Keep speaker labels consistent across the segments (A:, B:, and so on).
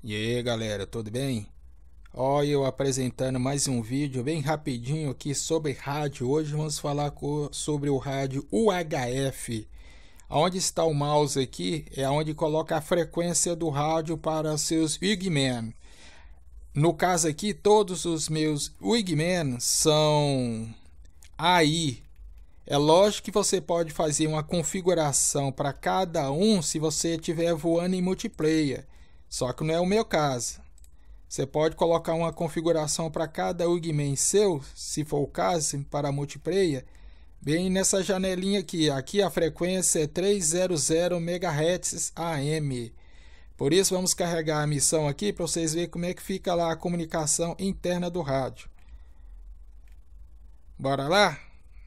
A: E aí galera, tudo bem? Ó, eu apresentando mais um vídeo bem rapidinho aqui sobre rádio. Hoje vamos falar sobre o rádio UHF. Onde está o mouse aqui é onde coloca a frequência do rádio para seus Wigman. No caso aqui, todos os meus Wigman são AI. É lógico que você pode fazer uma configuração para cada um se você estiver voando em multiplayer. Só que não é o meu caso. Você pode colocar uma configuração para cada Wigman seu, se for o caso, para multiplayer, bem nessa janelinha aqui. Aqui a frequência é 300 MHz AM. Por isso vamos carregar a missão aqui para vocês verem como é que fica lá a comunicação interna do rádio. Bora lá?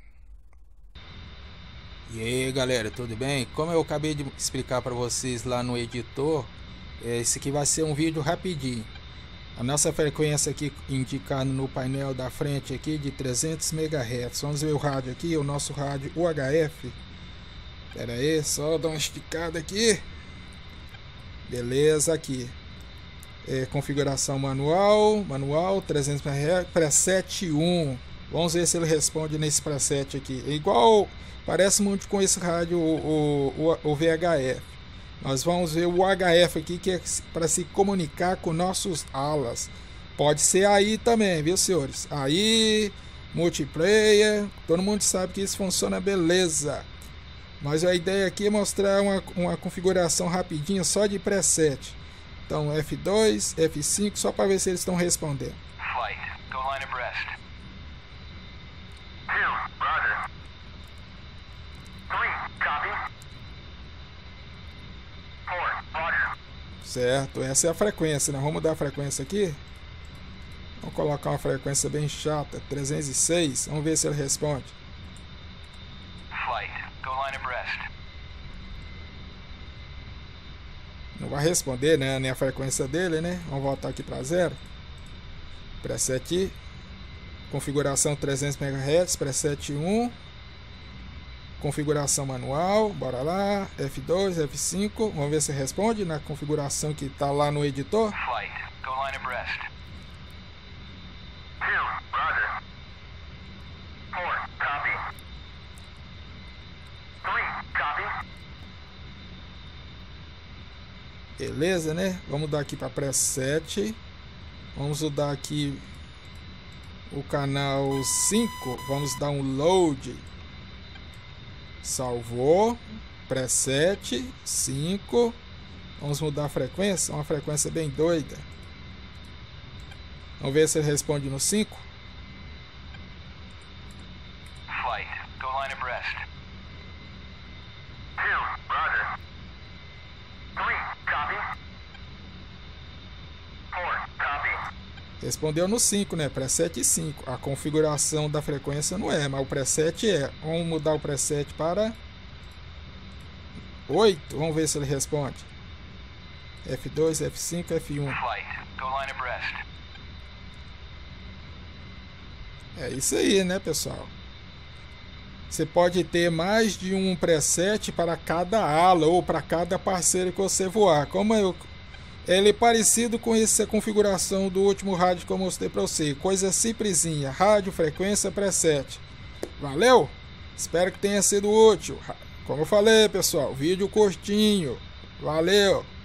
A: E aí galera, tudo bem? Como eu acabei de explicar para vocês lá no editor, esse aqui vai ser um vídeo rapidinho. A nossa frequência aqui indicando no painel da frente aqui de 300 MHz. Vamos ver o rádio aqui, o nosso rádio UHF. Espera aí, só dar uma esticada aqui. Beleza, aqui. Configuração manual 300 MHz, preset 1. Vamos ver se ele responde nesse preset aqui. É igual, parece muito com esse rádio, o VHF. Nós vamos ver o UHF aqui, que é para se comunicar com nossos alas. Pode ser aí também, viu senhores? Aí, multiplayer, todo mundo sabe que isso funciona beleza. Mas a ideia aqui é mostrar uma configuração rapidinha só de preset. Então F2, F5, só para ver se eles estão respondendo.
B: Flight, go line abreast. 2, roger. 3, copy. 4, roger.
A: Certo, essa é a frequência, né? Vamos mudar a frequência aqui. Vamos colocar uma frequência bem chata, 306. Vamos ver se ele responde.
B: Flight, go line abreast.
A: Não vai responder, né? Nem a frequência dele, né? Vamos voltar aqui para 0. Preset, configuração 300 MHz, preset 1. Configuração manual, bora lá, F2, F5, vamos ver se responde na configuração que está lá no editor.
B: Flight, go line abreast. 2, roger. 4, copy. 3, copy.
A: Beleza, né? Vamos dar aqui para preset. Vamos dar aqui o canal 5, vamos dar um load. Salvou, preset 5. Vamos mudar a frequência, uma frequência bem doida. Vamos ver se ele responde no 5.
B: Flight, go line abreast. 2, roger. 3, copy. 4, copy.
A: Respondeu no 5, né? Preset 5. A configuração da frequência não é, mas o preset é. Vamos mudar o preset para 8. Vamos ver se ele responde. F2, F5, F1.
B: Flight, go line abreast.
A: É isso aí, né, pessoal? Você pode ter mais de um preset para cada ala ou para cada parceiro que você voar. Ele é parecido com essa configuração do último rádio que eu mostrei para você. Coisa simplesinha. Rádio, frequência, preset. Valeu? Espero que tenha sido útil. Como eu falei, pessoal, vídeo curtinho. Valeu!